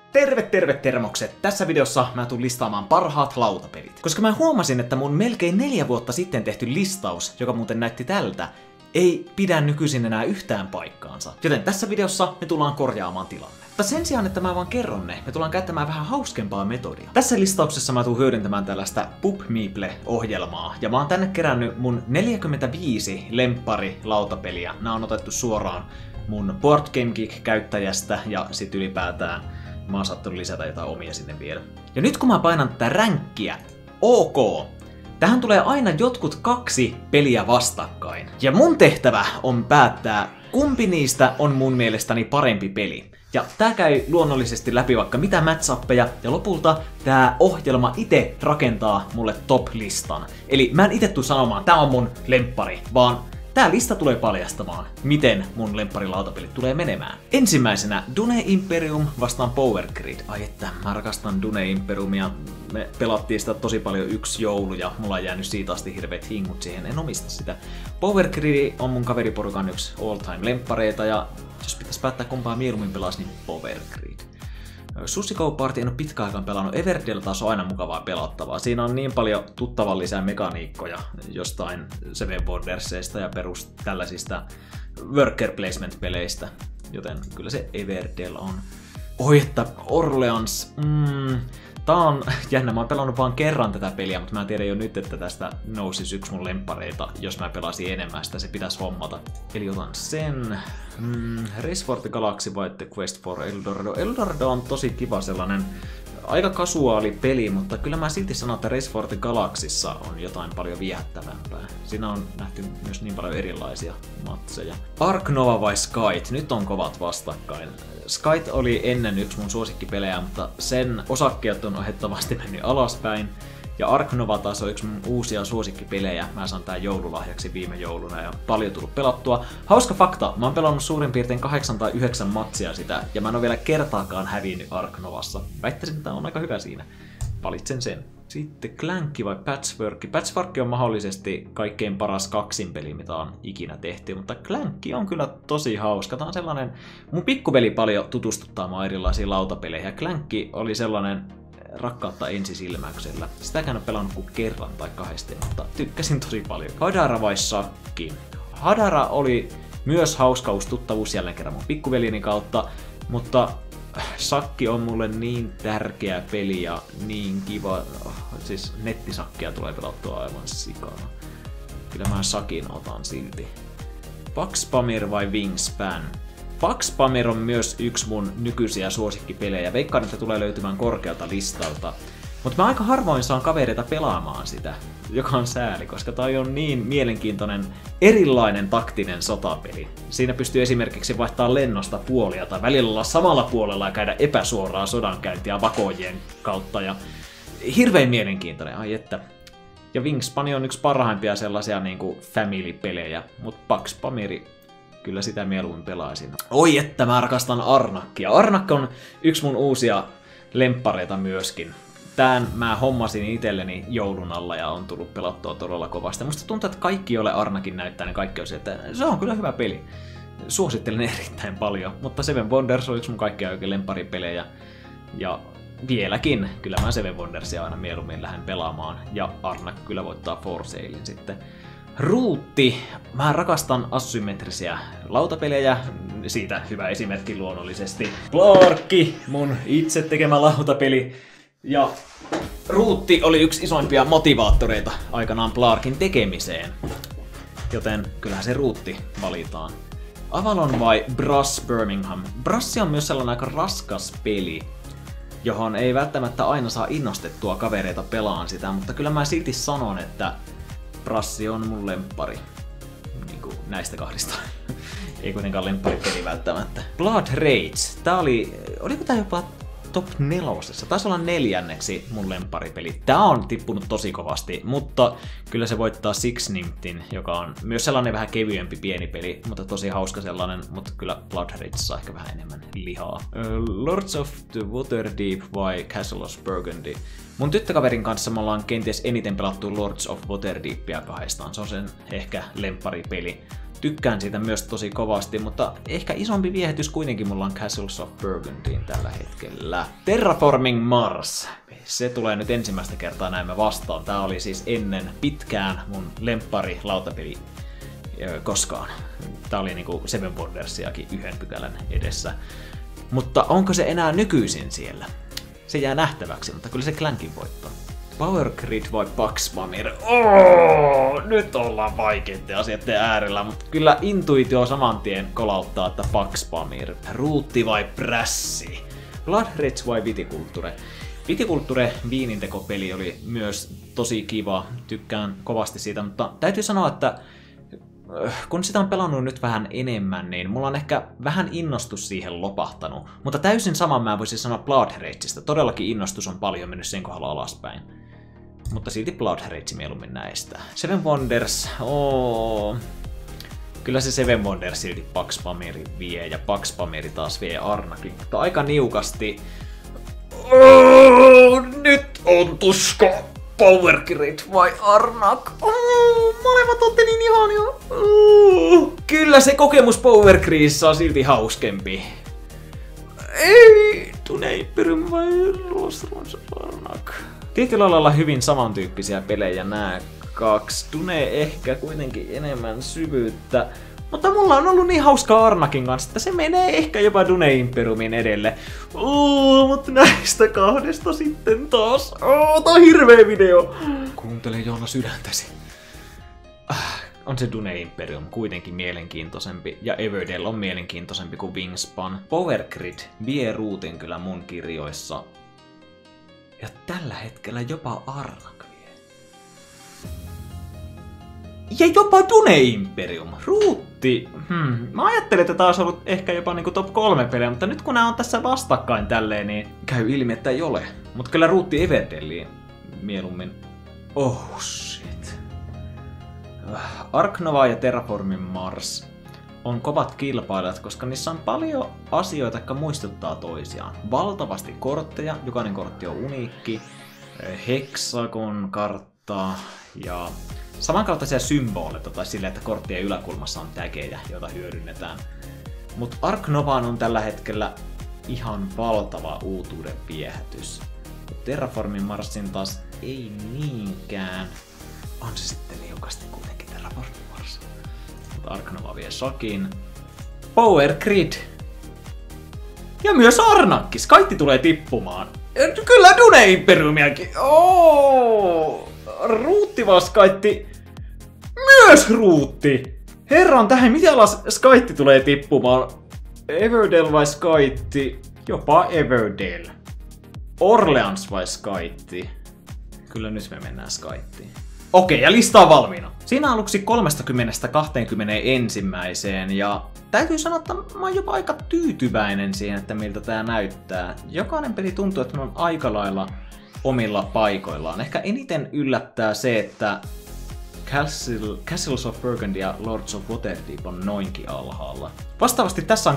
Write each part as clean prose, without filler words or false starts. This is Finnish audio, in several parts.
Termokset! Tässä videossa mä tuun listaamaan parhaat lautapelit. Koska mä huomasin, että mun melkein 4 vuotta sitten tehty listaus, joka muuten näytti tältä, ei pidä nykyisin enää yhtään paikkaansa. Joten tässä videossa me tullaan korjaamaan tilanne. Mutta sen sijaan, että mä vaan kerron ne, me tullaan käyttämään vähän hauskempaa metodia. Tässä listauksessa mä tuun hyödyntämään tällaista PubMeeple-ohjelmaa. Ja mä oon tänne kerännyt mun 45 lemppari lautapeliä. Nää on otettu suoraan mun Board Game Geek-käyttäjästä ja sit ylipäätään mä oon saattanut lisätä jotain omia sinne vielä. Ja nyt kun mä painan tätä ränkkiä, OK! Tähän tulee aina jotkut 2 peliä vastakkain. Ja mun tehtävä on päättää, kumpi niistä on mun mielestäni parempi peli. Ja tää käy luonnollisesti läpi vaikka mitä match-appeja, ja lopulta tää ohjelma itse rakentaa mulle top-listan. Eli mä en itse tuu sanomaan, tää on mun lemppari, vaan tää lista tulee paljastamaan, miten mun lempparilautapelit tulee menemään. Ensimmäisenä Dune Imperium vastaan Power Grid. Ai että, mä rakastan Dune Imperiumia. Me pelattiin sitä tosi paljon yksi joulu ja mulla on jäänyt siitä asti hirveet hingut siihen, en omista sitä. Power Grid on mun kaveriporukan yksi all-time lemppareita ja jos pitäis päättää kumpaa mieluummin pelas, niin Power Grid. Sushi Go Party en ole pitkään aikaan pelannut. Everdell taas on aina mukavaa pelattavaa. Siinä on niin paljon tuttavallisia mekaniikkoja jostain Seven Wondersista ja perus tällaisista worker placement-peleistä. Joten kyllä se Everdell on. Oi että Orleans. Tää on jännä, mä oon pelannut vaan kerran tätä peliä, mutta mä tiedän jo nyt, että tästä nousisi yksi mun lemppareita, jos mä pelasin enemmän sitä, se pitäisi hommata. Eli otan sen. Race for the Galaxy vai The Quest for Eldorado. Eldorado on tosi kiva sellainen aika kasuaali peli, mutta kyllä mä silti sanon, että Race for the Galaxyssa on jotain paljon viehättävämpää. Siinä on nähty myös niin paljon erilaisia matseja. Ark Nova vai Skyte? Nyt on kovat vastakkain. Skyte oli ennen yksi mun suosikkipelejä, mutta sen osakkeet on ohjettavasti mennyt alaspäin. Ja Ark Nova taas on yksi mun uusia suosikkipelejä. Mä saan tää joululahjaksi viime jouluna ja paljon tullut pelattua. Hauska fakta, mä oon pelannut suurin piirtein 8 tai 9 matsia sitä ja mä en oo vielä kertaakaan hävinnyt Ark Novassa. Väittäisin, että tää on aika hyvä siinä. Valitsen sen. Sitten Clankki vai Patchwork? Patchwork on mahdollisesti kaikkein paras kaksinpeli, mitä on ikinä tehty, mutta Clankki on kyllä tosi hauska. Tää on sellainen, mun pikkuveli paljon tutustuttaa mua erilaisiin lautapeleihin ja Clankki oli sellainen rakkautta ensisilmäyksellä. Sitäkään on pelannut kuin kerran tai 2, mutta tykkäsin tosi paljon. Hadara vai Sakki? Hadara oli myös hauska uusi tuttavuus jälleen kerran mun pikkuveljeni kautta, mutta Sakki on mulle niin tärkeä peli ja niin kiva. Siis nettisakkia tulee pelattua aivan sikana. Kyllä mä Sakin otan silti. Pax Pamir vai Wingspan? Pax Pamir on myös yksi mun nykyisiä suosikkipelejä. Veikkaan, että tulee löytymään korkealta listalta. Mutta mä aika harvoin saan kavereita pelaamaan sitä, joka on sääli, koska toi on niin mielenkiintoinen, erilainen taktinen sotapeli. Siinä pystyy esimerkiksi vaihtamaan lennosta puolia tai välillä olla samalla puolella ja käydä epäsuoraa sodankäyntiä vakoojien kautta. Ja hirveän mielenkiintoinen, ai että. Ja Wingspan on yksi parhaimpia sellaisia niinku family-pelejä, mutta Pax Pamiri kyllä sitä mieluummin pelaisin. Oi että mä rakastan Arnakkia. Arnak on yksi mun uusia lemppareita myöskin. Tän mä hommasin itselleni joulun alla ja on tullut pelattua todella kovasti. Musta tuntuu, että kaikki, joille Arnakin näyttää, niin kaikki on se, että se on kyllä hyvä peli. Suosittelen erittäin paljon, mutta Seven Wonders on yksi mun kaikkia oikein lempparipelejä. Ja vieläkin, kyllä mä Seven Wondersia aina mieluummin lähden pelaamaan. Ja Arnak kyllä voittaa For Salein sitten. Ruutti. Mä rakastan asymmetrisiä lautapelejä. Siitä hyvä esimerkki luonnollisesti. Blarkki, mun itse tekemä lautapeli. Ja Ruutti oli yksi isoimpia motivaattoreita aikanaan Blarkin tekemiseen. Joten kyllähän se Ruutti valitaan. Avalon vai Brass Birmingham? Brassi on myös sellainen aika raskas peli, johon ei välttämättä aina saa innostettua kavereita pelaan sitä, mutta kyllä mä silti sanon, että Brassi on mun lemppari. Niinku näistä 2. Ei kuitenkaan lempparipeli välttämättä. Blood Rage. Tää oliko tää jopa top 4? Taisi olla 4. mun lempparipeli. Tää on tippunut tosi kovasti, mutta kyllä se voittaa Six Nymphin, joka on myös sellainen vähän kevyempi pieni peli, mutta tosi hauska sellainen, mutta kyllä Blood Rage saa ehkä vähän enemmän lihaa. Lords of the Waterdeep vai Castle of Burgundy? Mun tyttökaverin kanssa me ollaan kenties eniten pelattu Lords of Waterdeepia 2. Se on sen ehkä lempparipeli. tykkään siitä myös tosi kovasti, mutta ehkä isompi viehätys kuitenkin mulla on Castles of Burgundyin tällä hetkellä. Terraforming Mars. Se tulee nyt ensimmäistä kertaa näemme vastaan. Tää oli siis ennen pitkään mun lemppari lautapeli koskaan. Tää oli niinku Seven Wondersiakin 1 pykälän edessä. Mutta onko se enää nykyisin siellä? Se jää nähtäväksi, mutta kyllä se Clankin voittaa. Power Grid vai Pax Pamir? Nyt ollaan vaikeiden asioiden äärellä, mutta kyllä intuitio saman tien kolauttaa, että Pax Pamir. Ruutti vai Prässi? Blood Rage vai Viticulture? Viticulture viinintekopeli oli myös tosi kiva, tykkään kovasti siitä, mutta täytyy sanoa, että kun sitä on pelannut nyt vähän enemmän, niin mulla on ehkä vähän innostus siihen lopahtanut. Mutta täysin saman mä voisin sanoa Blood Rageista. Todellakin innostus on paljon mennyt sen kohdalla alaspäin. Mutta silti Blood Rage mieluummin näistä. Seven Wonders, Kyllä se Seven Wonders silti Pax Pamiri vie, ja Pax Pamiri taas vie Arnakin. Mutta aika niukasti. Nyt on tuska! Power Grid vai Arnak? Molemmat otti niin ihania. Kyllä se kokemus Power Gridissa on silti hauskempi. Ei, Dune Imperium vai Lost Ruins of Arnak? Tietyllä lailla hyvin samantyyppisiä pelejä nää kaksi. Dune ehkä kuitenkin enemmän syvyyttä. Mutta mulla on ollut niin hauskaa Arnakin kanssa, että se menee ehkä jopa Dune Imperiumin edelle. Mutta näistä kahdesta sitten taas. Tää on hirveä video. Kuuntele Joona sydäntäsi. On se Dune Imperium kuitenkin mielenkiintoisempi, ja Everdell on mielenkiintoisempi kuin Wingspan. Power Grid vie ruutin kyllä mun kirjoissa. Ja tällä hetkellä jopa Arnak vie. Ja jopa Dune Imperium. Ruutti. Mä ajattelin, että tää olisi ollut ehkä jopa niinku top 3 pelejä, mutta nyt kun nää on tässä vastakkain tälleen, niin käy ilmi, että ei ole. Mut kyllä Ruutti Everdelliin mieluummin. Oh shit. Ark Nova ja Terraforming Mars on kovat kilpailijat, koska niissä on paljon asioita, jotka muistuttaa toisiaan. Valtavasti kortteja, jokainen kortti on uniikki, hexagon kartta ja samankaltaisia symboleita tai silleen, että korttien yläkulmassa on tägejä, joita hyödynnetään. Mut Ark Novaan on tällä hetkellä ihan valtava uutuuden viehätys. Terraforming Marsin taas ei niinkään. On se sitten niukasti kuitenkin Terraforming Mars. Mutta Ark Nova vie Shakin. Power Grid. Ja myös Arnakki. Kaikki tulee tippumaan. Ja kyllä Dune Imperiumiakin. Ruutti vaan Skaitti. Myös Ruutti. Herran tähän, mitä alas Skaitti tulee tippumaan? Everdell vai Skaitti? Jopa Everdell. Orleans vai Skaitti? Kyllä nyt me mennään Skaittiin. Okei, ja lista on valmiina. Siinä aluksi 30-21 ja täytyy sanoa, että mä oon jopa aika tyytyväinen siihen, että miltä tää näyttää. Jokainen peli tuntuu, että on aika lailla omilla paikoillaan. Ehkä eniten yllättää se, että Castles of Burgundy ja Lords of Waterdeep on noinkin alhaalla. Vastaavasti tässä on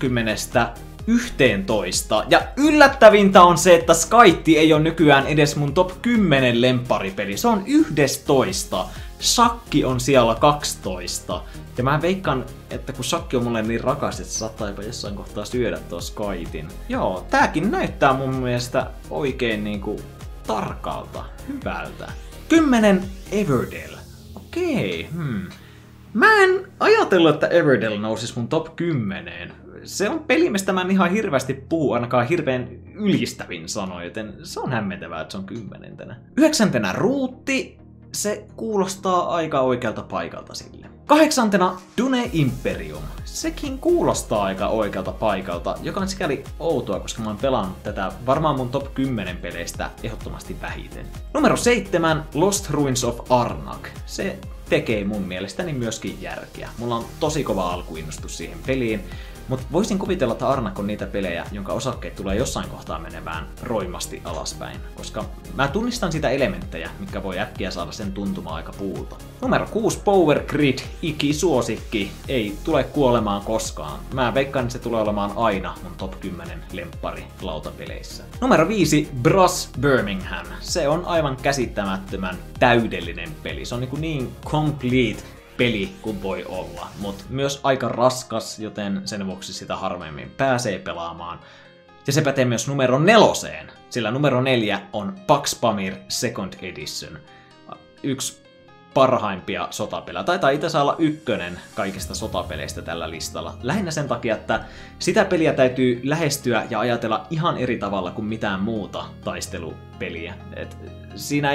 20-11 ja yllättävintä on se, että Skaitti ei ole nykyään edes mun top 10 lempparipeli. Se on 11. Shakki on siellä 12. Ja mä veikkaan, että kun Shakki on mulle niin rakas, että se saattaa jopa jossain kohtaa syödä tuon Skaitin. Joo, tääkin näyttää mun mielestä oikein niinku tarkalta, hyvältä. 10 Everdell. Okei, Mä en ajatellut, että Everdell nousisi mun top 10. Se on peli, mistä mä en ihan hirveästi puhu, ainakaan hirveän ylistävin sanoin, joten se on hämmentävää, että se on 10. 9. Ruutti, se kuulostaa aika oikealta paikalta sille. 8. Dune Imperium. Sekin kuulostaa aika oikealta paikalta, joka on sikäli outoa, koska mä oon pelannut tätä varmaan mun top 10 peleistä ehdottomasti vähiten. Numero 7. Lost Ruins of Arnak. Se tekee mun mielestäni myöskin järkeä. Mulla on tosi kova alkuinnostus siihen peliin, mutta voisin kuvitella, että Arnak on niitä pelejä, jonka osakkeet tulee jossain kohtaa menemään roimasti alaspäin, koska mä tunnistan sitä elementtejä, mitkä voi äkkiä saada sen tuntumaan aika puulta. Numero 6 Power Grid, ikisuosikki, ei tule kuolemaan koskaan. Mä veikkaan, että se tulee olemaan aina mun top 10 lemppari lautapeleissä. Numero 5 Brass Birmingham, se on aivan käsittämättömän täydellinen peli. Se on niin complete peli kuin voi olla, mutta myös aika raskas, joten sen vuoksi sitä harvemmin pääsee pelaamaan. Ja se pätee myös numero 4, sillä numero 4 on Pax Pamir Second Edition. Yksi parhaimpia sotapelejä. Taitaa itse asiassa olla ykkönen kaikista sotapeleistä tällä listalla. Lähinnä sen takia, että sitä peliä täytyy lähestyä ja ajatella ihan eri tavalla kuin mitään muuta taistelupeliä. Siinä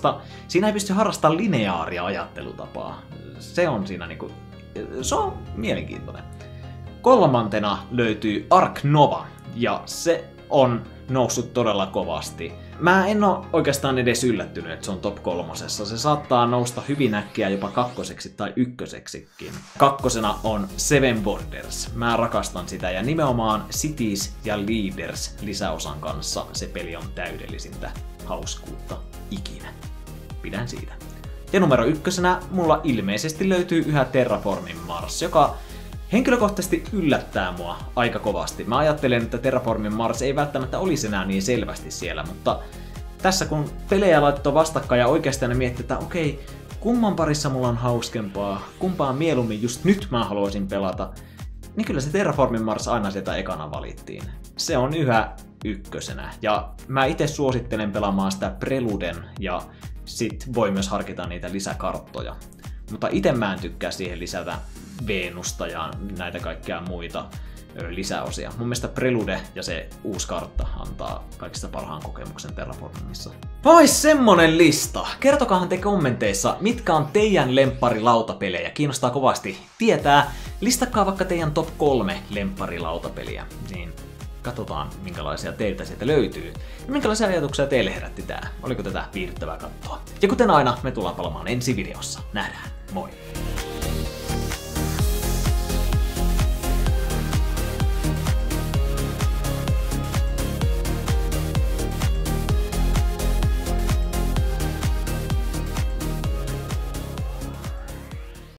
ei pysty harrastamaan lineaaria ajattelutapaa. Se on siinä niinku, se on mielenkiintoinen. 3. löytyy Ark Nova, ja se on noussut todella kovasti. Mä en oo oikeastaan edes yllättynyt, että se on top 3. Se saattaa nousta hyvin äkkiä jopa 2. tai 1:kin. 2. on Seven Wonders. Mä rakastan sitä, ja nimenomaan Cities ja Leaders lisäosan kanssa se peli on täydellisintä hauskuutta ikinä. Pidän siitä. Ja numero 1 mulla ilmeisesti löytyy yhä Terraforming Mars, joka henkilökohtaisesti yllättää mua aika kovasti. Mä ajattelen, että Terraforming Mars ei välttämättä olisi enää niin selvästi siellä, mutta tässä kun pelejä laittoi vastakkain ja oikeasti aina miettii, että okei, kumman parissa mulla on hauskempaa, kumpaan mieluummin just nyt mä haluaisin pelata, niin kyllä se Terraforming Mars aina sieltä ekana valittiin. Se on yhä 1. Ja mä itse suosittelen pelaamaan sitä Preluden ja sit voi myös harkita niitä lisäkarttoja. Mutta itse mä en tykkää siihen lisätä Venusta ja näitä kaikkia muita lisäosia. Mun mielestä Prelude ja se uusi kartta antaa kaikista parhaan kokemuksen Terraformingissa. Vois semmonen lista! Kertokaahan te kommenteissa, mitkä on teidän lempparilautapelejä. Kiinnostaa kovasti tietää. Listatkaa vaikka teidän top 3 lempparilautapeliä. Niin katsotaan, minkälaisia teiltä sieltä löytyy. Ja minkälaisia ajatuksia teille herätti tää. Oliko tätä viihdyttävää katsoa? Ja kuten aina, me tullaan palaamaan ensi videossa. Nähdään. Moi!